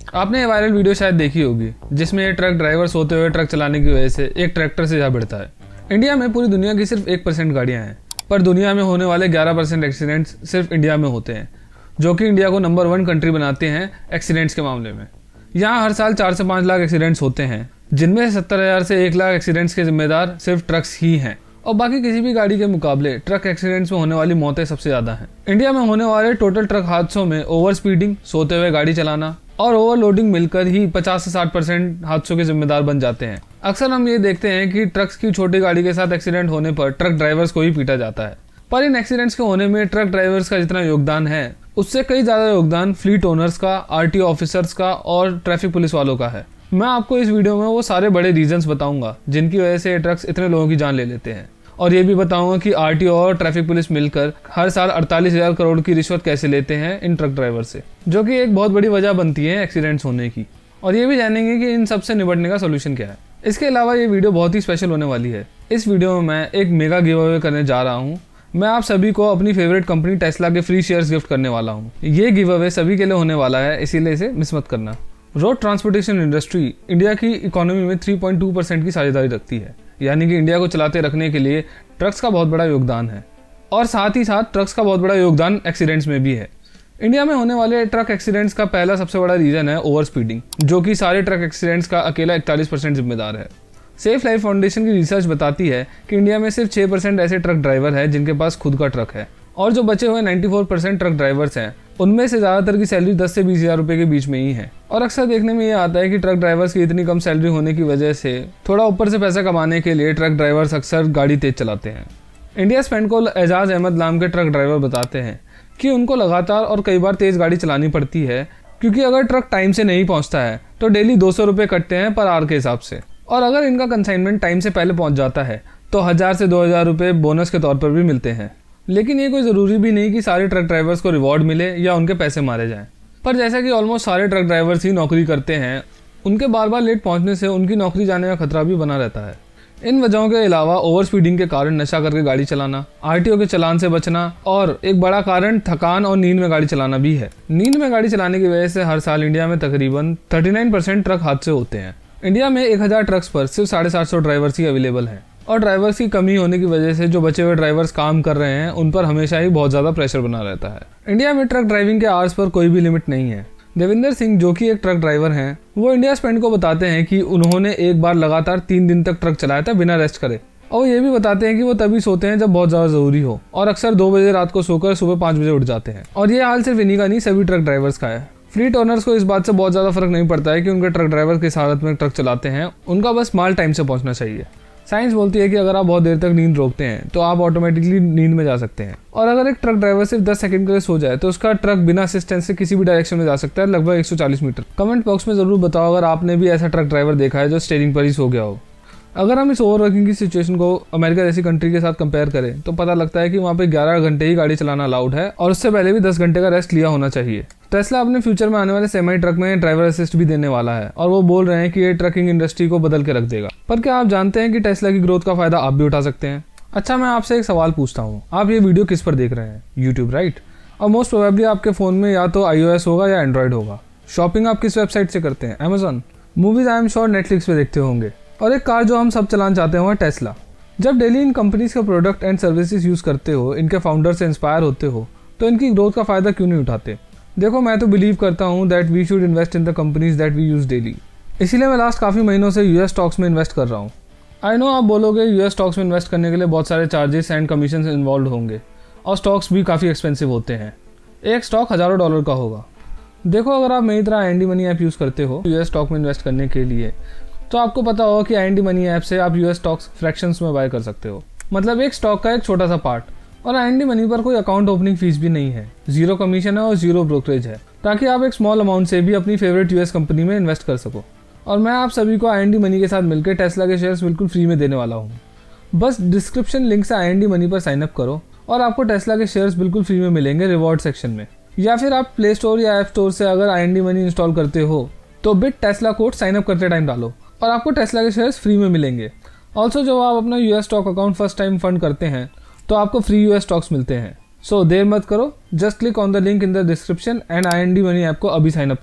आपने ये viral video शायद देखी होगी जिसमें ये ट्रक ड्राइवर सोते हुए ट्रक चलाने की वजह से एक ट्रैक्टर से जा भिड़ता है। इंडिया में पूरी दुनिया की सिर्फ 1% गाड़ियां हैं, पर दुनिया में होने वाले 11% एक्सीडेंट्स सिर्फ इंडिया में होते हैं, जो कि इंडिया को नंबर 1 कंट्री बनाते हैं एक्सीडेंट्स के मामले में। यहाँ हर साल 4 से 5 लाख एक्सीडेंट्स होते हैं, जिनमें 70,000 से 1 लाख एक्सीडेंट्स के जिम्मेदार सिर्फ ट्रक्स ही हैं, और बाकी किसी भी गाड़ी के मुकाबले ट्रक एक्सीडेंट्स में होने वाली मौतें सबसे ज्यादा हैं। इंडिया में होने वाले टोटल ट्रक हादसों में ओवर स्पीडिंग, सोते हुए गाड़ी चलाना और ओवरलोडिंग मिलकर ही 50 से 60% हादसों के जिम्मेदार बन जाते हैं। अक्सर हम ये देखते हैं कि ट्रक्स की छोटी गाड़ी के साथ एक्सीडेंट होने पर ट्रक ड्राइवर्स को ही पीटा जाता है, पर इन एक्सीडेंट्स के होने में ट्रक ड्राइवर्स का जितना योगदान है उससे कई ज्यादा योगदान फ्लीट ओनर्स का, आरटीओ ऑफिसर्स का और ट्रैफिक पुलिस वालों का है। मैं आपको इस वीडियो में वो सारे बड़े रीजंस बताऊंगा जिनकी वजह से ट्रक्स इतने लोगों की जान ले लेते हैं, और ये भी बताऊंगा कि आरटीओ और ट्रैफिक पुलिस मिलकर हर साल 48,000 करोड़ की रिश्वत कैसे लेते हैं इन ट्रक ड्राइवर से, जो कि एक बहुत बड़ी वजह बनती है एक्सीडेंट्स होने की। और ये भी जानेंगे कि इन सब से निपटने का सोल्यूशन क्या है। इसके अलावा ये वीडियो बहुत ही स्पेशल होने वाली है। इस वीडियो में मैं एक मेगा गिव अवे करने जा रहा हूँ। मैं आप सभी को अपनी फेवरेट कंपनी टेस्ला के फ्री शेयर्स गिफ्ट करने वाला हूँ। ये गिव अवे सभी के लिए होने वाला है, इसीलिए इसे मिस मत करना। रोड ट्रांसपोर्टेशन इंडस्ट्री इंडिया की इकोनॉमी में 3.2% की साझेदारी रखती है, यानी कि इंडिया को चलाते रखने के लिए ट्रक्स का बहुत बड़ा योगदान है, और साथ ही साथ ट्रक्स का बहुत बड़ा योगदान एक्सीडेंट्स में भी है। इंडिया में होने वाले ट्रक एक्सीडेंट्स का पहला सबसे बड़ा रीजन है ओवर स्पीडिंग, जो कि सारे ट्रक एक्सीडेंट्स का अकेला 41% जिम्मेदार है। सेफ लाइफ फाउंडेशन की रिसर्च बताती है कि इंडिया में सिर्फ 6% ऐसे ट्रक ड्राइवर हैं जिनके पास खुद का ट्रक है, और जो बचे हुए 94% ट्रक ड्राइवर्स हैं उनमें से ज्यादातर की सैलरी 10 से 20,000 रुपए के बीच में ही है। और अक्सर देखने में ये आता है कि ट्रक ड्राइवर्स की इतनी कम सैलरी होने की वजह से थोड़ा ऊपर से पैसा कमाने के लिए ट्रक ड्राइवर्स अक्सर गाड़ी तेज चलाते हैं। इंडिया स्पेंड को एजाज अहमद नाम के ट्रक ड्राइवर बताते हैं कि उनको लगातार और कई बार तेज गाड़ी चलानी पड़ती है, क्योंकि अगर ट्रक टाइम से नहीं पहुंचता है तो डेली 200 रुपए कटते हैं पर आवर के हिसाब से, और अगर इनका कंसाइनमेंट टाइम से पहले पहुंच जाता है तो 1000 से 2000 रुपए बोनस के तौर पर भी मिलते हैं। लेकिन ये कोई ज़रूरी भी नहीं कि सारे ट्रक ड्राइवर्स को रिवॉर्ड मिले या उनके पैसे मारे जाएं। पर जैसा कि ऑलमोस्ट सारे ट्रक ड्राइवर्स ही नौकरी करते हैं, उनके बार बार लेट पहुंचने से उनकी नौकरी जाने का खतरा भी बना रहता है। इन वजहों के अलावा ओवर स्पीडिंग के कारण नशा करके गाड़ी चलाना, आरटीओ के चालान से बचना, और एक बड़ा कारण थकान और नींद में गाड़ी चलाना भी है। नींद में गाड़ी चलाने की वजह से हर साल इंडिया में तकरीबन 39% ट्रक हादसे होते हैं। इंडिया में 1000 ट्रक्स पर सिर्फ 750 ड्राइवर्स ही अवेलेबल हैं, और ड्राइवर्स की कमी होने की वजह से जो बचे हुए ड्राइवर्स काम कर रहे हैं उन पर हमेशा ही बहुत ज़्यादा प्रेशर बना रहता है। इंडिया में ट्रक ड्राइविंग के आवर्स पर कोई भी लिमिट नहीं है। देविंदर सिंह, जो कि एक ट्रक ड्राइवर हैं, वो इंडिया स्पेंड को बताते हैं कि उन्होंने एक बार लगातार 3 दिन तक ट्रक चलाया था बिना रेस्ट करे, और ये भी बताते हैं कि वो तभी सोते हैं जब बहुत ज़्यादा ज़रूरी हो, और अक्सर 2 बजे रात को सोकर सुबह 5 बजे उठ जाते हैं। और ये हाल सिर्फ इन्हीं का नहीं, सभी ट्रक ड्राइवर्स का है। फ्लीट ओनर्स को इस बात से बहुत ज़्यादा फर्क नहीं पड़ता है कि उनके ट्रक ड्राइवर किस हालत में ट्रक चलाते हैं, उनका बस माल टाइम से पहुंचना चाहिए। साइंस बोलती है कि अगर आप बहुत देर तक नींद रोकते हैं तो आप ऑटोमेटिकली नींद में जा सकते हैं, और अगर एक ट्रक ड्राइवर सिर्फ 10 सेकंड के लिए सो जाए तो उसका ट्रक बिना असिस्टेंस से किसी भी डायरेक्शन में जा सकता है, लगभग 140 मीटर। कमेंट बॉक्स में जरूर बताओ अगर आपने भी ऐसा ट्रक ड्राइवर देखा है जो स्टीयरिंग पर ही सो गया हो। अगर हम इस ओवरवर्किंग की सिचुएशन को अमेरिका जैसी कंट्री के साथ कंपेयर करें तो पता लगता है कि वहाँ पे 11 घंटे ही गाड़ी चलाना अलाउड है, और उससे पहले भी 10 घंटे का रेस्ट लिया होना चाहिए। टेस्ला अपने फ्यूचर में आने वाले सेमी ट्रक में ड्राइवर असिस्ट भी देने वाला है, और वो बोल रहे हैं कि ये ट्रकिंग इंडस्ट्री को बदल के रख देगा। पर क्या आप जानते हैं कि टेस्ला की ग्रोथ का फायदा आप भी उठा सकते हैं? अच्छा, मैं आपसे एक सवाल पूछता हूँ, आप ये वीडियो किस पर देख रहे हैं? YouTube, right? और मोस्ट प्रोबेबली आपके फोन में या तो iOS होगा या एंड्रॉइड होगा। शॉपिंग आप किस वेबसाइट से करते हैं? Amazon. Movies I am sure Netflix पे देखते होंगे। और एक कार जो हम सब चलाना चाहते हैं वो है टेस्ला। जब डेली इन कंपनीज के प्रोडक्ट एंड सर्विसेज यूज करते हो, इनके फाउंडर से इंस्पायर होते हो, तो इनकी ग्रोथ का फायदा क्यों नहीं उठाते? देखो, मैं तो बिलीव करता हूँ that we should invest in the companies that we use daily. इसीलिए मैं लास्ट काफ़ी महीनों से यूएस स्टॉक्स में इन्वेस्ट कर रहा हूँ। आई नो आप बोलोगे यूएस स्टॉक्स में इन्वेस्ट करने के लिए बहुत सारे चार्जेस एंड कमीशन इन्वॉल्व होंगे, और स्टॉक्स भी काफ़ी एक्सपेंसिव होते हैं। एक स्टॉक हज़ारों डॉलर का होगा। देखो, अगर आप मेरी तरह IND मनी ऐप यूज़ करते हो यूएस स्टॉक में इन्वेस्ट करने के लिए, तो आपको पता होगा कि IND मनी ऐप से आप यूएस स्टॉक्स फ्रैक्शंस में बाय कर सकते हो, मतलब एक स्टॉक का एक छोटा सा पार्ट। और IND मनी पर कोई अकाउंट ओपनिंग फीस भी नहीं है, 0 कमीशन है और 0 ब्रोकरेज है, ताकि आप एक स्मॉल अमाउंट से भी अपनी फेवरेट यूएस कंपनी में इन्वेस्ट कर सको। और मैं आप सभी को IND मनी के साथ मिलकर टेस्ला के शेयर्स बिल्कुल फ्री में देने वाला हूँ। बस डिस्क्रिप्शन लिंक से IND मनी पर साइन अप करो और आपको टेस्ला के शेयर्स बिल्कुल फ्री में मिलेंगे रिवॉर्ड सेक्शन में। या फिर आप प्ले स्टोर या ऐप स्टोर से अगर IND मनी इंस्टॉल करते हो तो bit Tesla code sign up करते टाइम डालो और आपको टेस्ला के शेयर्स फ्री में मिलेंगे। ऑल्सो जब आप अपना US stock account first time fund करते हैं तो आपको फ्री यूएस स्टॉक्स मिलते हैं। सो देर मत करो, just click on the link in the description and IND money app को अभी साइन अप करो।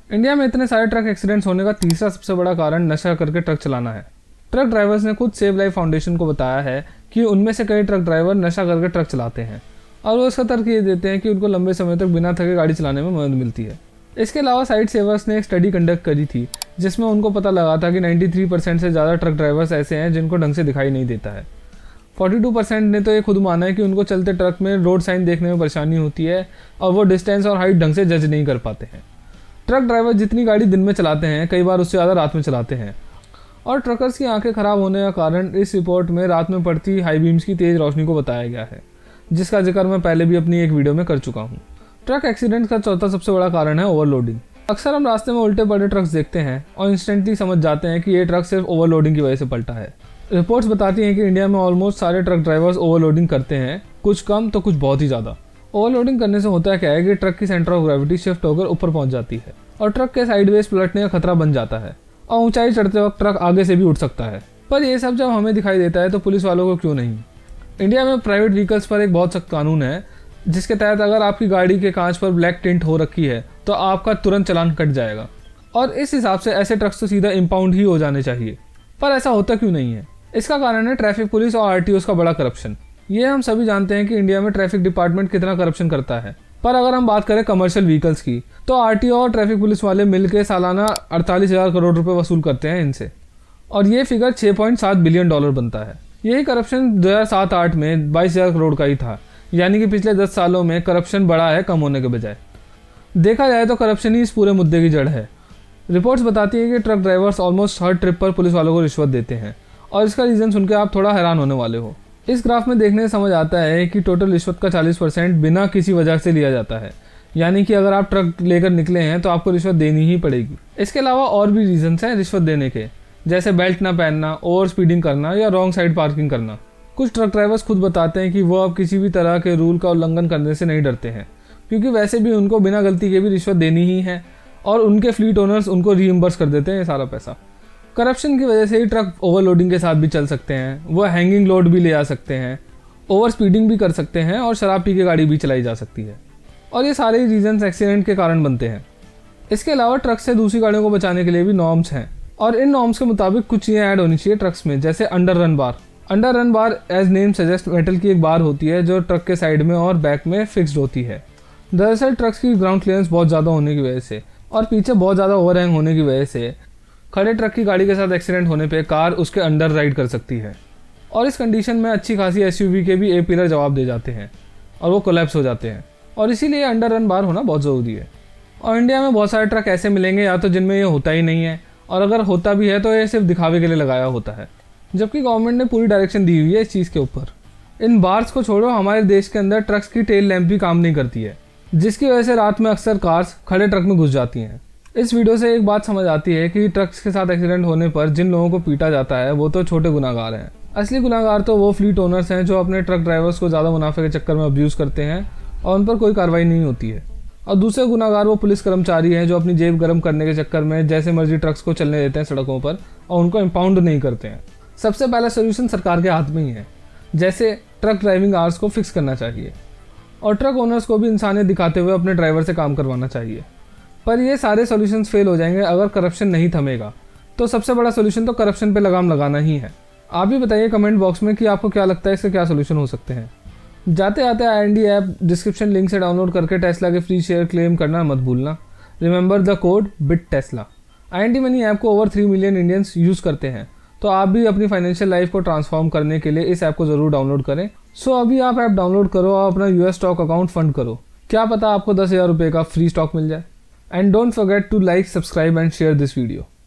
इंडिया में इतने सारे ट्रक एक्सीडेंट्स होने का तीसरा सबसे बड़ा कारण नशा करके ट्रक चलाना है। ट्रक ड्राइवर्स ने खुद सेव लाइफ फाउंडेशन को बताया है कि उनमें से कई ट्रक ड्राइवर नशा करके ट्रक चलाते हैं और वो इसका तर्क ये देते हैं कि उनको लंबे समय तक बिना थके गाड़ी चलाने में मदद मिलती है। इसके अलावा साइड सेवर्स ने एक स्टडी कंडक्ट करी थी जिसमें उनको पता लगा था कि 93% से ज़्यादा ट्रक ड्राइवर्स ऐसे हैं जिनको ढंग से दिखाई नहीं देता है। 42% ने तो ये खुद माना है कि उनको चलते ट्रक में रोड साइन देखने में परेशानी होती है और वो डिस्टेंस और हाइट ढंग से जज नहीं कर पाते हैं। ट्रक ड्राइवर जितनी गाड़ी दिन में चलाते हैं कई बार उससे ज़्यादा रात में चलाते हैं और ट्रकर्स की आंखें खराब होने का कारण इस रिपोर्ट में रात में पड़ती हाई बीम्स की तेज़ रोशनी को बताया गया है, जिसका जिक्र मैं पहले भी अपनी एक वीडियो में कर चुका हूँ। ट्रक एक्सीडेंट का चौथा सबसे बड़ा कारण है ओवरलोडिंग। अक्सर हम रास्ते में उल्टे पड़े ट्रक्स देखते हैं और इंस्टेंटली समझ जाते हैं कि ये ट्रक सिर्फ ओवरलोडिंग की वजह से पलटा है। रिपोर्ट्स बताती हैं कि इंडिया में ऑलमोस्ट सारे ट्रक ड्राइवर्स ओवरलोडिंग करते हैं, कुछ कम तो कुछ बहुत ही ज़्यादा। ओवरलोडिंग करने से होता क्या है कि ट्रक की सेंटर ऑफ ग्रेविटी शिफ्ट होकर ऊपर पहुंच जाती है और ट्रक के साइडवेज पलटने का खतरा बन जाता है और ऊंचाई चढ़ते वक्त ट्रक आगे से भी उठ सकता है। पर यह सब जब हमें दिखाई देता है तो पुलिस वालों को क्यों नहीं? इंडिया में प्राइवेट व्हीकल्स पर एक बहुत सख्त कानून है जिसके तहत अगर आपकी गाड़ी के कांच पर ब्लैक टिंट हो रखी है तो आपका तुरंत चालान कट जाएगा और इस हिसाब से ऐसे ट्रक्स तो सीधा इंपाउंड ही हो जाने चाहिए। पर ऐसा होता क्यों नहीं है? इसका कारण है ट्रैफिक पुलिस और आरटीओ का बड़ा करप्शन। ये हम सभी जानते हैं कि इंडिया में ट्रैफिक डिपार्टमेंट कितना करप्शन करता है। पर अगर हम बात करें कमर्शियल व्हीकल्स की तो आरटीओ और ट्रैफिक पुलिस वाले मिलकर सालाना 48,000 करोड़ रुपए वसूल करते हैं इनसे और ये फिगर $6.7 बिलियन बनता है। यही करप्शन 2007-8 में 22,000 करोड़ का ही था, यानी कि पिछले 10 सालों में करप्शन बढ़ा है कम होने के बजाय। देखा जाए तो करप्शन ही इस पूरे मुद्दे की जड़ है। रिपोर्ट्स बताती है कि ट्रक ड्राइवर्स ऑलमोस्ट हर ट्रिप पर पुलिस वालों को रिश्वत देते हैं और इसका रीज़न सुनकर आप थोड़ा हैरान होने वाले हो। इस ग्राफ में देखने से समझ आता है कि टोटल रिश्वत का 40% बिना किसी वजह से लिया जाता है, यानी कि अगर आप ट्रक लेकर निकले हैं तो आपको रिश्वत देनी ही पड़ेगी। इसके अलावा और भी रीजंस हैं रिश्वत देने के, जैसे बेल्ट ना पहनना, ओवर स्पीडिंग करना या रॉन्ग साइड पार्किंग करना। कुछ ट्रक ड्राइवर्स खुद बताते हैं कि वो अब किसी भी तरह के रूल का उल्लंघन करने से नहीं डरते हैं, क्योंकि वैसे भी उनको बिना गलती के भी रिश्वत देनी ही है और उनके फ्लीट ओनर्स उनको रीइंबर्स कर देते हैं ये सारा पैसा। करप्शन की वजह से ही ट्रक ओवरलोडिंग के साथ भी चल सकते हैं, वो हैंगिंग लोड भी ले आ सकते हैं, ओवर स्पीडिंग भी कर सकते हैं और शराब पी के गाड़ी भी चलाई जा सकती है और ये सारे रीजंस एक्सीडेंट के कारण बनते हैं। इसके अलावा ट्रक से दूसरी गाड़ियों को बचाने के लिए भी नॉर्म्स हैं और इन नॉर्म्स के मुताबिक कुछ चीज़ें ऐड होनी चाहिए ट्रक्स में, जैसे under run bar. Under run bar as name suggest metal की एक बार होती है जो ट्रक के साइड में और बैक में फिक्स्ड होती है। दरअसल ट्रक्स की ग्राउंड क्लियरेंस बहुत ज़्यादा होने की वजह से और पीछे बहुत ज़्यादा ओवरहैंग होने की वजह से खड़े ट्रक की गाड़ी के साथ एक्सीडेंट होने पे कार उसके अंडर राइड कर सकती है और इस कंडीशन में अच्छी खासी एसयूवी के भी ए पिलर जवाब दे जाते हैं और वो कोलैप्स हो जाते हैं और इसीलिए अंडर रन बार होना बहुत ज़रूरी है। और इंडिया में बहुत सारे ट्रक ऐसे मिलेंगे या तो जिनमें ये होता ही नहीं है और अगर होता भी है तो ये सिर्फ दिखावे के लिए लगाया होता है, जबकि गवर्नमेंट ने पूरी डायरेक्शन दी हुई है इस चीज़ के ऊपर। इन बार्स को छोड़ो, हमारे देश के अंदर ट्रक्स की टेल लैंप भी काम नहीं करती है, जिसकी वजह से रात में अक्सर कार्स खड़े ट्रक में घुस जाती हैं। इस वीडियो से एक बात समझ आती है कि ट्रक्स के साथ एक्सीडेंट होने पर जिन लोगों को पीटा जाता है वो तो छोटे गुनाहगार हैं। असली गुनाहगार तो वो फ्लीट ओनर्स हैं जो अपने ट्रक ड्राइवर्स को ज़्यादा मुनाफे के चक्कर में अब्यूज़ करते हैं और उन पर कोई कार्रवाई नहीं होती है। और दूसरे गुनाहगार वो पुलिस कर्मचारी हैं जो अपनी जेब गर्म करने के चक्कर में जैसे मर्जी ट्रक्स को चलने देते हैं सड़कों पर और उनको इंपाउंड नहीं करते हैं। सबसे पहला सोल्यूशन सरकार के हाथ में ही है, जैसे ट्रक ड्राइविंग आवर्स को फिक्स करना चाहिए और ट्रक ओनर्स को भी इंसानियत दिखाते हुए अपने ड्राइवर से काम करवाना चाहिए। पर ये सारे सॉल्यूशंस फेल हो जाएंगे अगर करप्शन नहीं थमेगा। तो सबसे बड़ा सॉल्यूशन तो करप्शन पे लगाम लगाना ही है। आप भी बताइए कमेंट बॉक्स में कि आपको क्या लगता है इसके क्या सॉल्यूशन हो सकते हैं। जाते आते IND ऐप डिस्क्रिप्शन लिंक से डाउनलोड करके टेस्ला के फ्री शेयर क्लेम करना मत भूलना। Remember the code BITTESLA। IND money app को ओवर 3 मिलियन इंडियंस यूज़ करते हैं, तो आप भी अपनी फाइनेंशियल लाइफ को ट्रांसफॉर्म करने के लिए इस ऐप को ज़रूर डाउनलोड करें। सो अभी आप ऐप डाउनलोड करो और अपना US स्टॉक अकाउंट फंड करो, क्या पता आपको 10,000 रुपये का फ्री स्टॉक मिल जाए। And don't forget to like, subscribe and share this video.